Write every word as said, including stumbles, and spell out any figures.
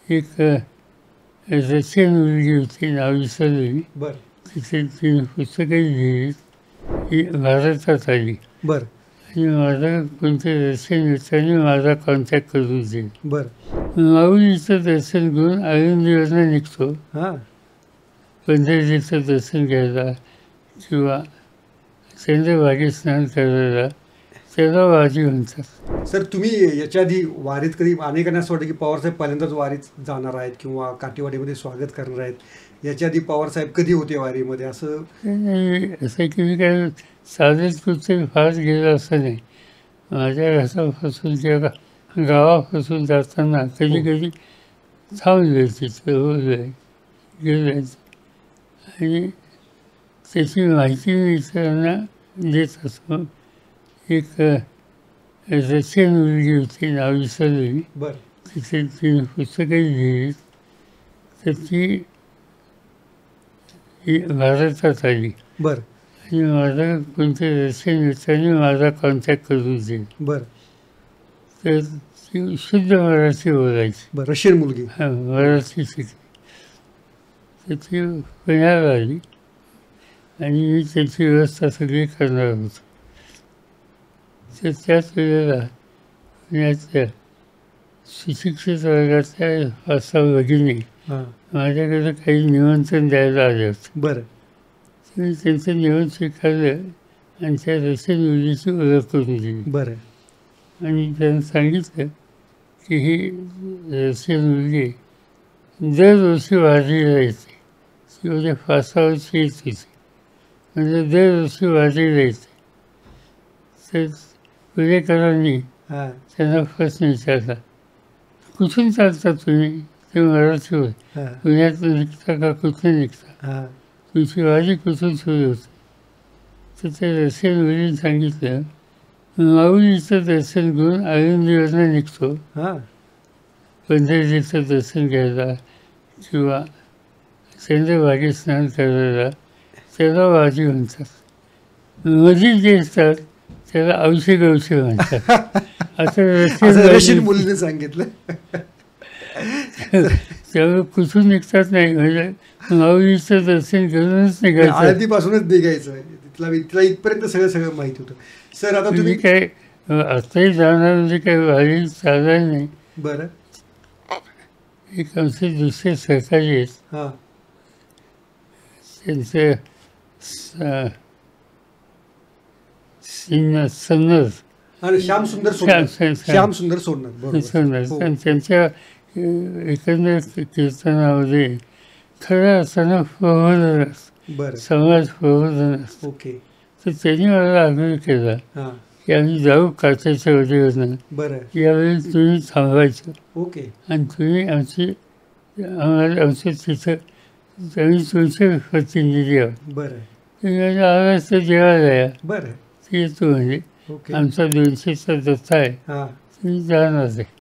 एक अ, रशियन मुलगी होती, नाव विसरलं मी. बरं. तिथे तिने पुस्तकं लिहिली की भारतात आली बरं. आणि माझा कोणत्या रशियन मित्राने माझा कॉन्टॅक्ट करून दिला. बरं. माऊलीचं दर्शन घेऊन आळंदीवरनं निघतो. हां. पंढरीचं दर्शन घ्यायला किंवा चंद्रभागेत स्नान करायला त्याला वारी म्हणतात. सर, तुम्ही याच्या आधी वारीत कधी, अनेकांना असं वाटतं की पवारसाहेब पहिल्यांदाच वारीत जाणार आहेत किंवा काठीवाडीमध्ये स्वागत करणार आहेत. याच्या आधी पवारसाहेब कधी होते वारीमध्ये असं? नाही, असं की मी काय साधेच कुठे फार गेलं असं नाही. माझ्या घरापासून किंवा गावापासून जाताना कधी कधी थांबले तिथं होतं गेलं आणि त्याची माहिती मी इतरांना देत असतो. एक अ, रशियन मुलगी होती, नाव विसरलं मी. बरं. तिथे तिने पुस्तकं लिहिली तर ती ही भारतात आली. बरं. आणि माझा कोणत्या रशियन मित्राने माझा कॉन्टॅक्ट करून दिला. बरं. तर ती शुद्ध मराठी बोलायची. बरं. रशियन मुलगी. हां, मराठी शिकली. तर ती पुण्याला आली आणि मी त्याची व्यवस्था सगळी करणार होतो. तर त्याच वेळेला पुण्यातल्या सुशिक्षित वर्गातल्या पाच सहा भगिनी हां. माझ्याकडे काही निमंत्रण द्यायला आले होते. बरं. मी त्यांचं जेवण स्वीकारलं आणि त्या रशियन मुलीची ओळख करून दिली. बरं. आणि त्यांना सांगितलं की ही रशियन मुलगी दरवर्षी वारीला येते. ती म्हणजे पाच सहा वर्षी येत होती, म्हणजे दरवर्षी वारीला येते. तर पुणेकरांनी हां. त्यांना प्रश्न विचारला, कुठून चालता तुम्ही? ते मराठी होते. हां. पुण्यातून निघता का कुठून निघता? हां. तुझी वारी कुठून सुरू होते? तर त्या रशियन मुलीने सांगितलं, माऊलीचं दर्शन घेऊन आळंदीवरनं निघतो. हां. पंढरीचं दर्शन घ्यायला किंवा चंद्रभागेत स्नान करायला त्याला वारी म्हणतात. मधील जे असतात त्याला औषध औषध म्हणतात. असं असं रशियन रशियन मुलीने सांगितलं. त्यामुळे कुठून निघतात नाही, म्हणजे माऊलीचं दर्शन करूनच निघायचं. आळंदीपासूनच निघायचं. तिथला तिला इथपर्यंत सगळं सगळं माहिती होतं. सर, आता तुम्ही तुम्ही काय आताही जाणार म्हणजे काही वारी चालणार नाही. बरं. एक आमचे दुसरे सहकारी आहेत, हां. त्यांचं स- सिन्नर सन्नर आणि श्याम सुंदर श्याम- सोडणार. श्याम- श्याम सुंदर सोडणार. बरोबर. सन्नर हो. आणि त्यांच्या अ, एकंदर कीर्तनामध्ये खऱ्या अर्थानं प्रबोधन असतं, बरं. समाज प्रबोधन असतं. ओके. तर त्यांनी मला आग्रह केला हां. की आम्ही जाऊ काच्याच्या वतीवरनं, बरं. यावेळी तुम्ही थांबायचं ओके. आणि तुम्ही आमची आम्हाला आमचं तिथं आम्ही तुमचे प्रतिनिधी आहोत. बरं. तुम्ही आवाज तर जेवायला या. बरं. ते येतो म्हणजे ओके. आमचा दोनशेचा दत्ता आहे, हां. तुम्ही जाणार आहे.